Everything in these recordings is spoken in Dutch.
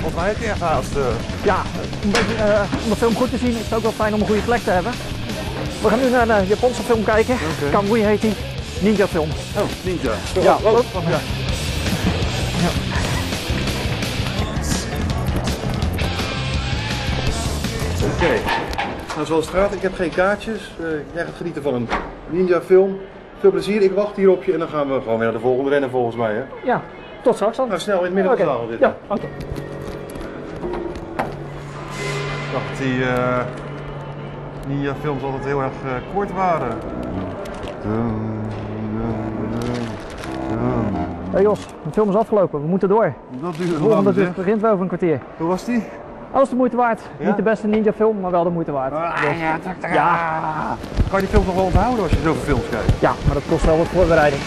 Volgens mij heb je echt haast. Ja, om de film goed te zien is het ook wel fijn om een goede plek te hebben. We gaan nu naar een Japanse film kijken. Kamui heet die. Ninja film. Oh, ninja. Ja. Ja. Oké. Nou, zoals het gaat, ik heb geen kaartjes. Jij gaat genieten van een ninja film. Veel plezier, ik wacht hier op je en dan gaan we gewoon weer naar de volgende rennen volgens mij. Hè? Ja, tot straks dan. Nou, snel in het midden van de zaal zitten. Ja, oké. Ik dacht die ninja films altijd heel erg kort waren. Hey Jos, de film is afgelopen, we moeten door. Dat duurde De volgende lang, dus begint wel over een kwartier. Hoe was die? Alles de moeite waard. Ja? Niet de beste ninja film, maar wel de moeite waard. Dus, Ja. Kan je die films nog wel onthouden als je zoveel films kijkt? ja, maar dat kost wel wat voorbereiding.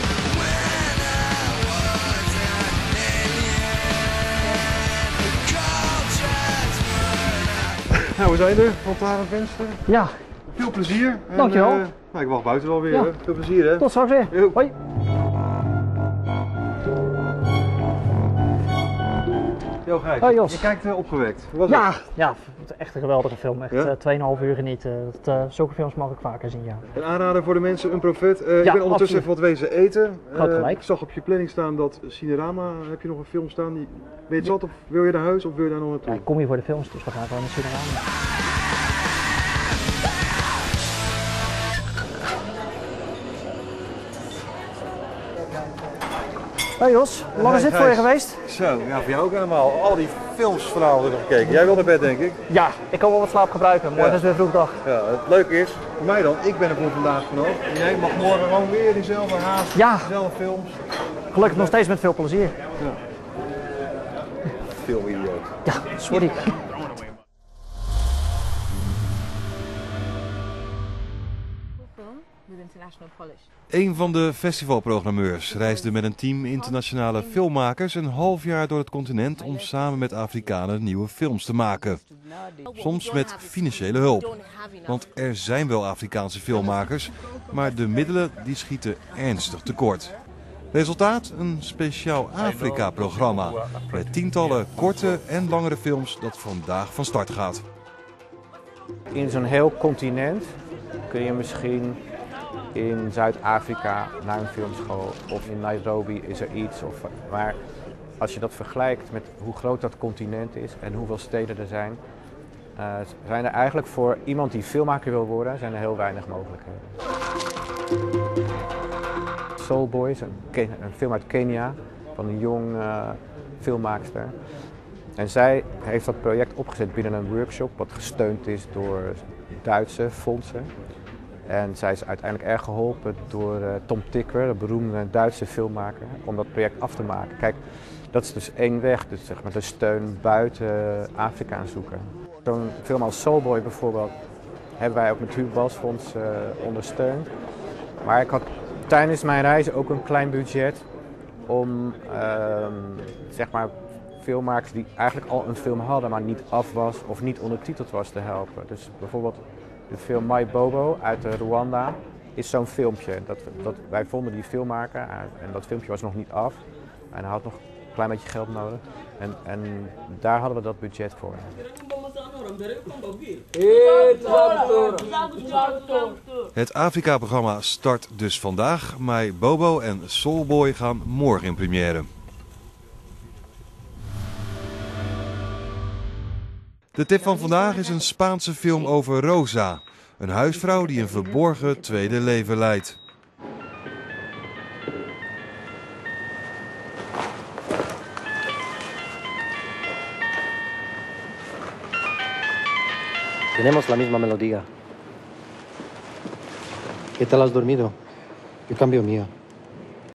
Nou, we zijn er, Fontana Venster. Ja, Veel plezier. En, dankjewel. Nou, ik wacht buiten wel weer. Ja. Hè. Veel plezier, hè? tot straks weer. Jo. Hoi. Jo, Gijs, Hoi, Jos. je kijkt opgewekt. Hoe was Ja, het? ja, het is echt een geweldige film. Echt Ja? 2,5 uur genieten. Zulke films mag ik vaker zien, ja. Een aanrader voor de mensen, een profeet. Ik ben ondertussen absoluut. even wat wezen eten. Groot gelijk. Ik zag op je planning staan dat Cinerama, heb je nog een film staan? Ben je het zat of wil je naar huis of wil je daar nog naartoe? Ja, ik kom hier voor de films, dus we gaan gewoon naar Cinerama. Hoi Jos, hoe lang is dit voor je geweest? Zo, ja, voor jou ook helemaal. Al die films vanavond heb ik nog gekeken. Jij wil naar bed, denk ik. Ja, ik kan wel wat slaap gebruiken. Morgen Ja. is weer vroegdag. Ja, het leuke is, voor mij dan, ik ben er voor vandaag vanaf. En jij mag morgen gewoon weer diezelfde haast, Ja. dezelfde films. Gelukkig nog steeds met veel plezier. Filmidioot. Ja, sorry. Een van de festivalprogrammeurs reisde met een team internationale filmmakers een half jaar door het continent om samen met Afrikanen nieuwe films te maken. Soms met financiële hulp. Want er zijn wel Afrikaanse filmmakers, maar de middelen die schieten ernstig tekort. Resultaat? Een speciaal Afrika-programma met tientallen korte en langere films dat vandaag van start gaat. In zo'n heel continent kun je misschien in Zuid-Afrika naar een filmschool of in Nairobi is er iets. Maar als je dat vergelijkt met hoe groot dat continent is en hoeveel steden er zijn er eigenlijk voor iemand die filmmaker wil worden, zijn er heel weinig mogelijkheden. Soul Boy is een film uit Kenia van een jong filmmaakster. En zij heeft dat project opgezet binnen een workshop wat gesteund is door Duitse fondsen. En zij is uiteindelijk erg geholpen door Tom Tykwer, de beroemde Duitse filmmaker, om dat project af te maken. Kijk, dat is dus één weg, dus zeg maar de steun buiten Afrika zoeken. Zo'n film als Soul Boy bijvoorbeeld hebben wij ook met Huub Balsfonds ondersteund. Maar ik had tijdens mijn reis ook een klein budget om zeg maar filmmakers die eigenlijk al een film hadden, maar niet af was of niet ondertiteld was te helpen. Dus bijvoorbeeld de film My Bobo uit Rwanda is zo'n filmpje. Wij vonden die filmmaker en dat filmpje was nog niet af. En hij had nog een klein beetje geld nodig. En daar hadden we dat budget voor. Het Afrika-programma start dus vandaag. My Bobo en Soul Boy gaan morgen in première. De tip van vandaag is een Spaanse film over Rosa. Een huisvrouw die een verborgen tweede leven leidt. Tenemos la misma melodía. ¿Qué tal has dormido? Yo cambio mía.